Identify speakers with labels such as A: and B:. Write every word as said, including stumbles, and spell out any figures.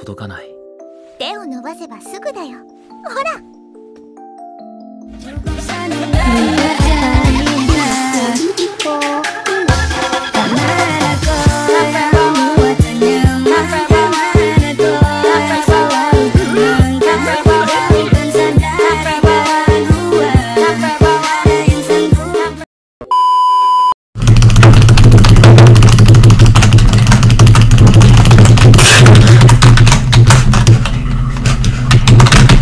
A: 届かない。
B: 手を伸ばせばすぐだよ。ほら。